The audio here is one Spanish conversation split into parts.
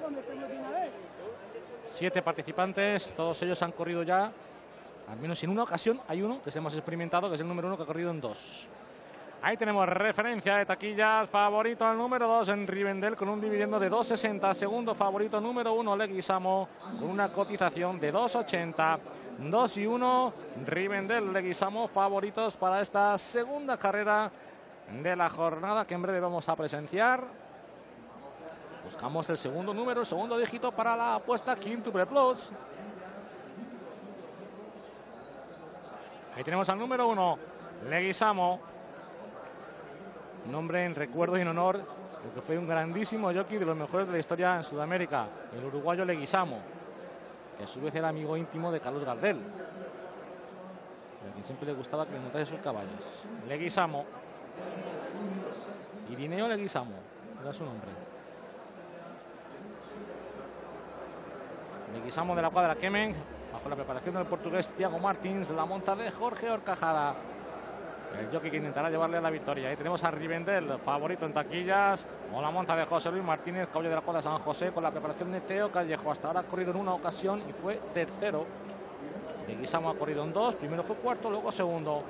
7 participantes, todos ellos han corrido ya, al menos en una ocasión. Hay uno que es el más experimentado, que es el número 1, que ha corrido en 2. Ahí tenemos referencia de taquillas. Favorito al número 2 en Rivendell con un dividendo de 2,60. Segundo favorito número 1 Leguizamo con una cotización de 2,80. 2 y 1 Rivendell, Leguizamo favoritos para esta segunda carrera de la jornada que en breve vamos a presenciar. Buscamos el segundo número, el segundo dígito para la apuesta Quintuple Plus. Ahí tenemos al número 1 Leguizamo. Nombre en recuerdo y en honor de que fue un grandísimo jockey, de los mejores de la historia en Sudamérica, el uruguayo Leguizamo, que a su vez era amigo íntimo de Carlos Gardel, a quien siempre le gustaba que le montase sus caballos. Leguizamo, Irineo Leguizamo era su nombre. Leguizamo de la cuadra Kemen, bajo la preparación del portugués Thiago Martins, la monta de Jorge Horcajada, el jockey que intentará llevarle a la victoria. Ahí tenemos a Rivendell, favorito en taquillas, con la monta de José Luis Martínez, caballo de la cuadra San José, con la preparación de Teo Callejo. Hasta ahora ha corrido en una ocasión y fue tercero. Leguizamo ha corrido en 2, primero fue cuarto, luego segundo.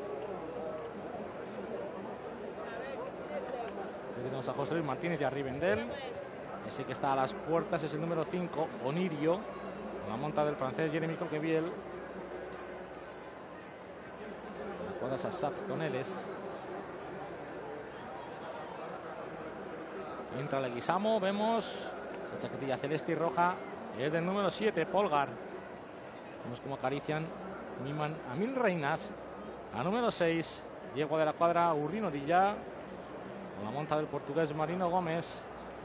Ahí tenemos a José Luis Martínez y a Rivendell. Ese que está a las puertas es el número 5, Onirio, con la monta del francés Jeremy Coqueviel. Cuadras a Sac Toneles. Entra Leguizamo, vemos esa chaquetilla celeste y roja, es del número 7, Polgar. Vemos cómo acarician, miman a 1000 reinas. A número 6, Diego de la cuadra Urrino Dilla, con la monta del portugués Marino Gómez.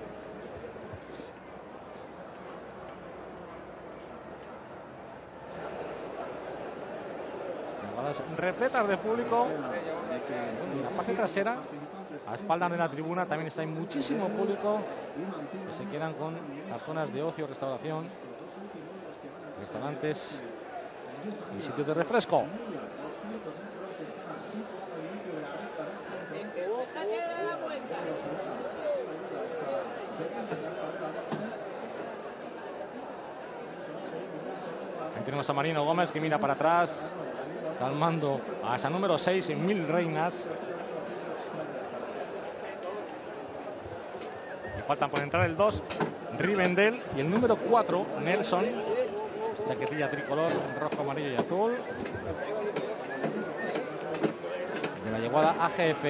Repletas de público. En la parte trasera, a espaldas de la tribuna, también está muchísimo público que se quedan con las zonas de ocio, restauración, restaurantes y sitios de refresco. Ahí tenemos a Marino Gómez que mira para atrás, calmando a esa número 6 en 1000 reinas. Le faltan por entrar el 2 Rivendell y el número 4 Nelson, chaquetilla tricolor rojo, amarillo y azul, de la yeguada AGF.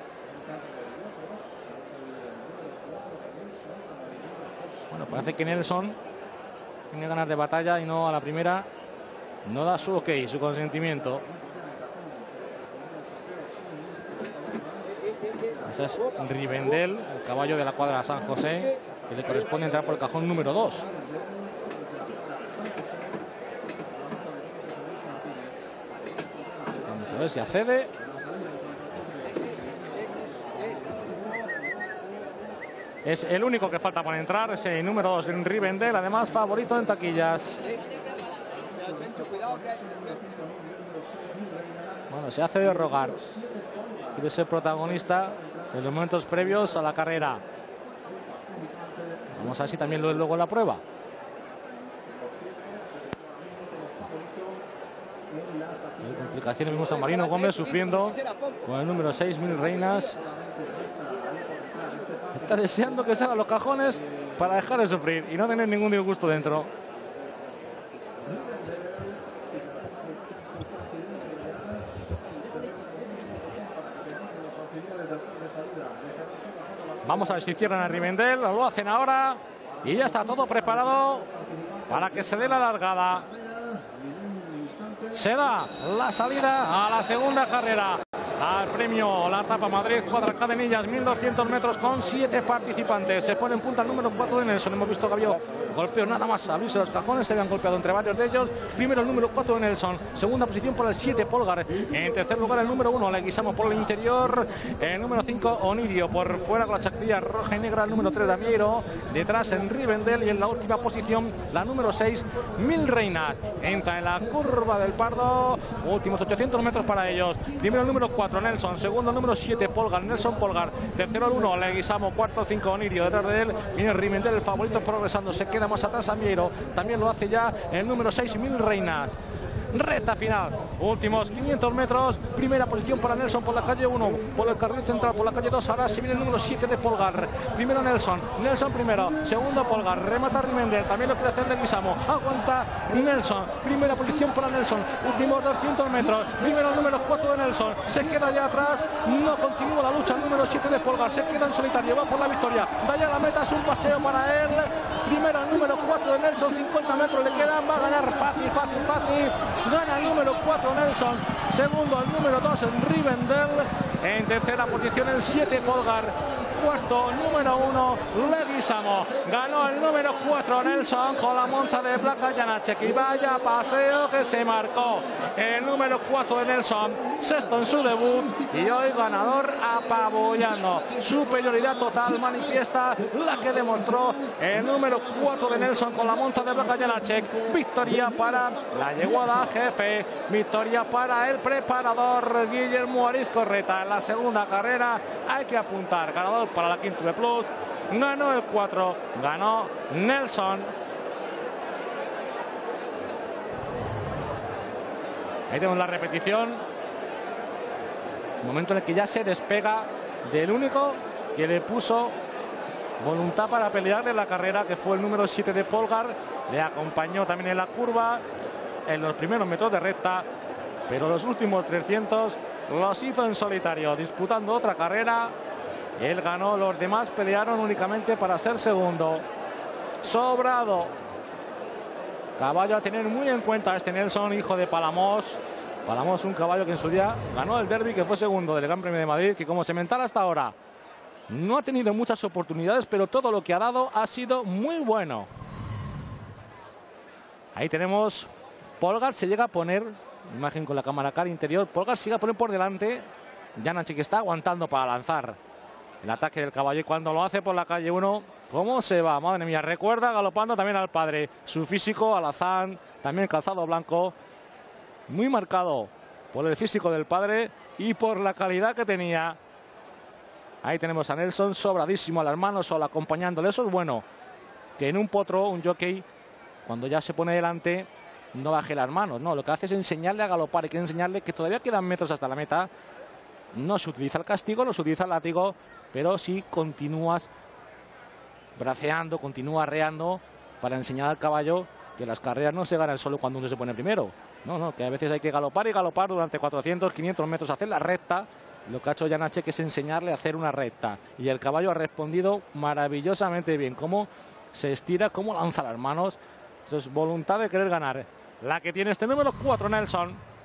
Bueno, parece que Nelson tiene ganas de batalla y no a la primera. No da su ok, su consentimiento. Ese es Rivendell, el caballo de la cuadra San José, que le corresponde entrar por el cajón número 2. Vamos a ver si accede. Es el único que falta para entrar, ese número 2 en Rivendell, además favorito en taquillas. Bueno, se hace de rogar. Quiere ser protagonista en los momentos previos a la carrera. Vamos a ver si también lo es luego en la prueba. En complicaciones vemos a Marino Gómez sufriendo con el número 6, 1000 reinas. Está deseando que salgan los cajones para dejar de sufrir y no tener ningún disgusto dentro. Vamos a ver si cierran a Rivendell, lo hacen ahora y ya está todo preparado para que se dé la largada. Se da la salida a la segunda carrera, al premio La Etapa Madrid, cuadra Cadenillas, 1200 metros con 7 participantes. Se pone en punta el número 4 de Nelson. Hemos visto que había golpeo nada más a Luis de los cajones, se habían golpeado entre varios de ellos. Primero el número 4 de Nelson, segunda posición por el 7 Polgar, en tercer lugar el número 1 Leguizamo por el interior, el número 5 Onirio por fuera con la chaquetilla roja y negra, el número 3 Damiero, detrás en Rivendell y en la última posición la número 6 1000 reinas. Entra en la curva del Pardo, últimos 800 metros para ellos. Primero el número 4 4 Nelson, segundo número 7 Polgar, Nelson Polgar, tercero el 1 Leguizamo, cuarto 5 Onirio, detrás de él viene Rivendell, el favorito progresando, se queda más atrás Amieiro, también lo hace ya el número 6 Mil Reinas. Recta final, últimos 500 metros, primera posición para Nelson por la calle 1, por el carril central, por la calle 2, ahora se viene el número 7 de Polgar, primero Nelson primero, segundo Polgar, remata Rivendell, también lo quiere hacer Leguizamo, aguanta Nelson, primera posición para Nelson, últimos 200 metros, primero el número 4 de Nelson, se queda ya atrás, no continúa la lucha el número 7 de Polgar, se queda en solitario, va por la victoria, da ya la meta, es un paseo para él, primero el número 4 de Nelson, 50 metros le quedan, va a ganar fácil. Gana el número 4 Nelson, segundo el número 2 Rivendell, en tercera posición el 7 Polgar, cuarto número 1 Leguizamo, ganó el número 4 Nelson con la monta de Blaka Janacek y vaya paseo que se marcó el número 4 de Nelson, sexto en su debut y hoy ganador apabullando, superioridad total manifiesta la que demostró el número 4 de Nelson con la monta de Blaka Janacek, victoria para la yeguada jefe, victoria para el preparador Guillermo Arizcorreta en la segunda carrera, hay que apuntar, ganador para la Quintuple Plus, ganó el 4, ganó Nelson. Ahí tenemos la repetición, momento en el que ya se despega del único que le puso voluntad para pelearle la carrera, que fue el número 7 de Polgar, le acompañó también en la curva, en los primeros metros de recta, pero los últimos 300 los hizo en solitario, disputando otra carrera. Él ganó, los demás pelearon únicamente para ser segundo. Sobrado. Caballo a tener muy en cuenta este Nelson, hijo de Palamos. Palamos, un caballo que en su día ganó el Derby, que fue segundo del Gran Premio de Madrid, que como semental hasta ahora no ha tenido muchas oportunidades, pero todo lo que ha dado ha sido muy bueno. Ahí tenemos Polgar, se llega a poner, imagen con la cámara car interior, Polgar se llega a poner por delante, Janacek está aguantando para lanzar el ataque del caballo, y cuando lo hace por la calle 1, ¿cómo se va? Madre mía, recuerda galopando también al padre, su físico alazán, también calzado blanco, muy marcado por el físico del padre y por la calidad que tenía. Ahí tenemos a Nelson sobradísimo, al hermano solo acompañándole. Eso es bueno, que en un potro, un jockey, cuando ya se pone delante, no baje las manos, no, lo que hace es enseñarle a galopar, hay que enseñarle que todavía quedan metros hasta la meta. No se utiliza el castigo, no se utiliza el látigo, pero sí continúas braceando, continúas arreando para enseñar al caballo que las carreras no se ganan solo cuando uno se pone primero. No, que a veces hay que galopar y galopar durante 400, 500 metros, hacer la recta. Lo que ha hecho Janacek es enseñarle a hacer una recta. Y el caballo ha respondido maravillosamente bien. Cómo se estira, cómo lanza las manos. Eso es voluntad de querer ganar. La que tiene este número 4, Nelson.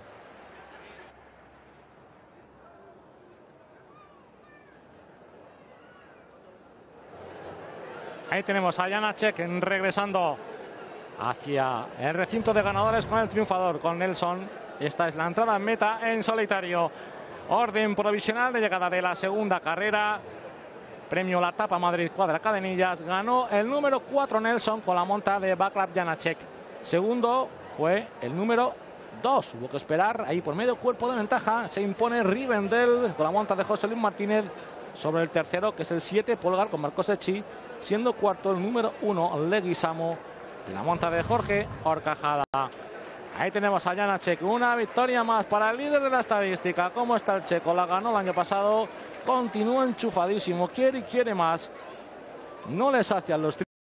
Ahí tenemos a Janacek regresando hacia el recinto de ganadores con el triunfador, con Nelson. Esta es la entrada en meta en solitario. Orden provisional de llegada de la segunda carrera. Premio La Tapa Madrid Cuadra Cadenillas. Ganó el número 4 Nelson con la monta de Vaclav Janacek. Segundo fue el número 2. Hubo que esperar ahí por medio cuerpo de ventaja. Se impone Rivendell con la monta de José Luis Martínez sobre el tercero, que es el 7 Polgar con Marco Secchi. Siendo cuarto el número 1 Leguizamo, la monta de Jorge Horcajada. Ahí tenemos a Janacek, una victoria más para el líder de la estadística. ¿Cómo está el checo? La ganó el año pasado, continúa enchufadísimo, quiere y quiere más. No le sacian los